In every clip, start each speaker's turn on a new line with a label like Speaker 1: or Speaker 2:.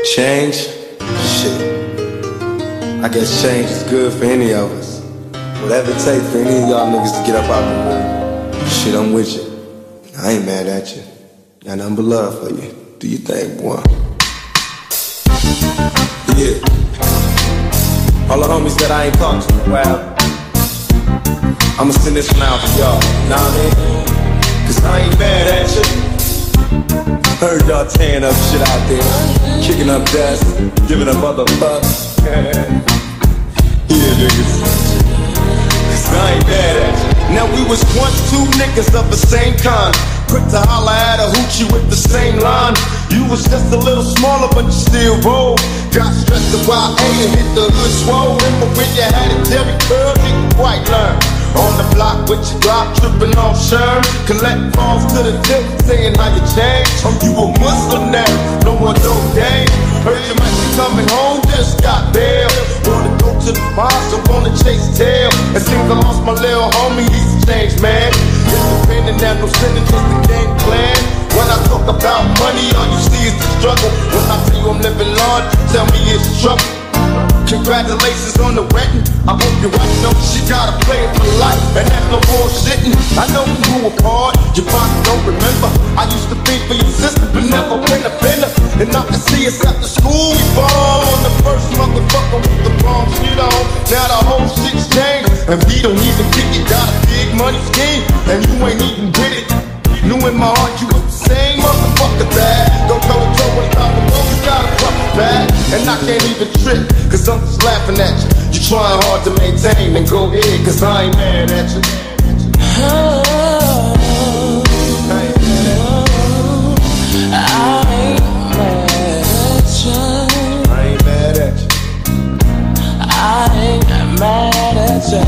Speaker 1: Change? Shit. I guess change is good for any of us. Whatever it takes for any of y'all niggas to get up out the room. Shit, I'm with you. I ain't mad at you. Got nothing but love for you. Do your thing, boy. Yeah. All the homies that I ain't talked to in a while, I'ma send this one out for y'all. Nah, I mean? Cause I ain't mad at you. Heard y'all tearing up shit out there, kicking up dust, giving up other fucks. Yeah, niggas. Cause I ain't mad at you. Now we was once two niggas of the same kind, quick to holler at a hoochie with the same line. You was just a little smaller, but you still roll. Got stressed to YA and hit the hood swole. Remember when you had it, Jerry Curl, didn't quite learn. On the block with your Glock, tripping off Sherm. Collect calls to the tip, saying how you changed. You a Muslim now, no more dope game. Heard you might be coming home, just got bail. Wanna go to the mosque, or wanna chase tail. It seems I lost my little homie, he's a changed man. Independent now, no sinning, just a game plan. When I talk about money, all you see is the struggle. When I tell you I'm living large, tell me it's trouble. Congratulations on the wedding. I hope you're right, know she gotta play it for life. And that's no bullshitting. I know we grew apart, you probably don't remember. I used to think for your sister, but never been a bender. And I can see us after school, we fall on the first motherfucker with the wrong shit on. Now the whole shit's changed, and we don't even kick it. Got a big money scheme, and you ain't even with it. Knew in my heart you was the same motherfucker that go toe to toe with top of road, you got a fucking bag. And I can't even trip, cause I'm just laughing at you. You trying hard to maintain, then go ahead, cause I ain't mad at you. I ain't mad at you.
Speaker 2: I ain't mad at you.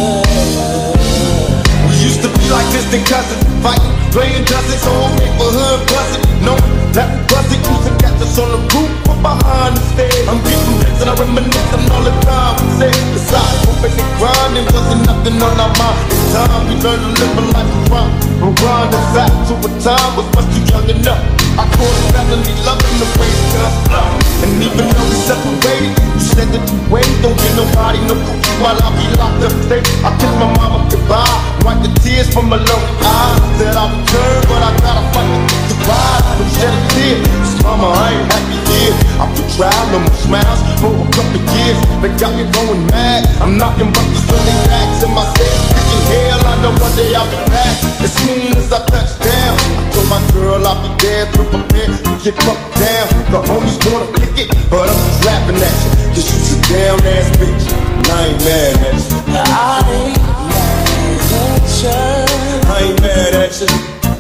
Speaker 1: We used to be like distant cousins, fighting, playing dozens, whole neighborhood buzzing. No, that buzzing used to catch us on the roof or behind the stage. I'm getting rich and I reminisce on all the time we said. Besides hoping and grinding, wasn't nothing on our mind. In time we learned to live a life of crime. We're grinding back to a time was much too young enough. I call it family loving the way it does love. And even though we separated, you said that you wait, don't get nobody no cookie while I be locked up safe. I kissed my mama goodbye, wipe the tears from my lonely eyes. Said I'll return, but I gotta fight to survive. But shed a tear, cause mama, I ain't happy here. I put trial, no more smiles for a couple years. They got me going mad, I'm knocking buckets on their backs. In my head, kicking hell, I know one day I'll be back. As soon as I touch down, I told my girl I'll be there to prepare to get fucked down. The homies wanna kick it, but I'm just laughing at you. Cause you's a down ass bitch, and I ain't mad at you.
Speaker 2: I ain't mad at you.
Speaker 1: I ain't mad at you.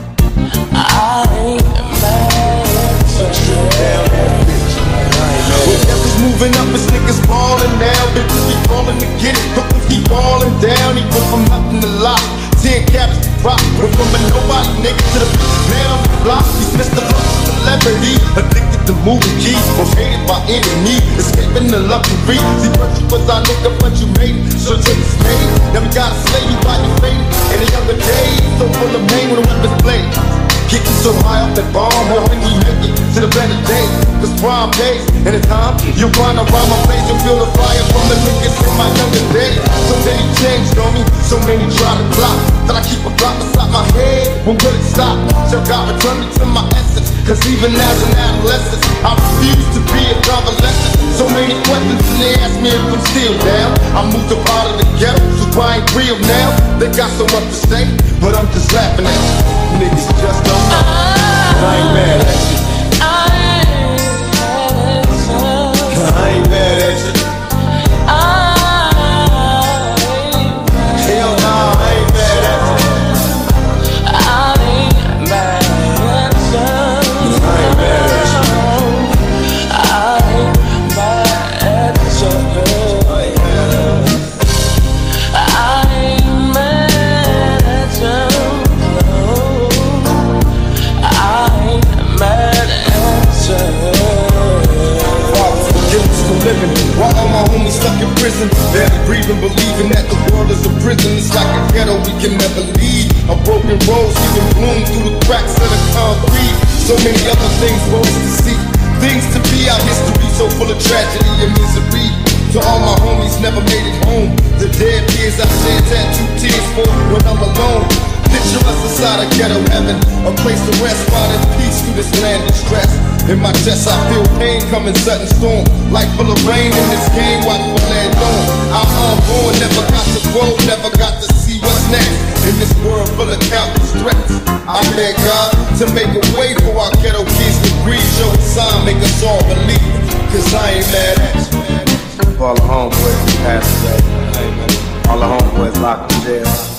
Speaker 2: I ain't mad at you.
Speaker 1: Down ass bitch, I ain't mad. Whatever's moving up, it's niggas falling down. Bitches keep falling to get it, hookers keep falling down. Even from nothing to lot, 10 caps to rock. Went from a nobody nigga to the man on the block. He's Mr. Celebrity, addicted to moving keys, most hated by any need, escaping the luxury. See, first you was our nigga, but you made it, so take the spade. Now we gotta slay you by your fate. In the younger days, so full of pain when the weapons blade. Kicking so high off that bomb, hoping we make it to the better days. Cause prime days, and in time, you'll find around my place, you'll feel the fire from the niggas in my younger days. So many changed on me, so many try to block, that I keep a block beside my head. When will it stop? So God return me to my essence. Cause even as an adolescent, I refuse to be a convalescent. So many questions and they ask me if I'm still down. I moved up out of the ghetto, so I ain't real now. They got so much to say, but I'm just laughing at you. Niggas just don't know. I ain't mad at you. I ain't mad at you. Hell nah, I ain't mad at you. I ain't mad at you. I ain't mad at you.
Speaker 2: I ain't mad at you. I ain't mad at you. I ain't mad at you.
Speaker 1: Living while all my homies stuck in prison, barely breathing, believing that the world is a prison. It's like a ghetto we can never leave. A broken rose even bloom through the cracks of the concrete. So many other things for us to see, things to be, our history
Speaker 3: rest while there's peace through this land of stress. In my chest I feel pain coming sudden storm, like full of rain in this game, watch for land on. I'm unborn, never got to grow, never got to see what's next. In this world full of countless threats, I beg God to make a way for our ghetto kids to breathe. Show a sign, make us all believe, cause I ain't mad at you.
Speaker 1: For all the homeboys who passed away, all the homeboys locked in jail.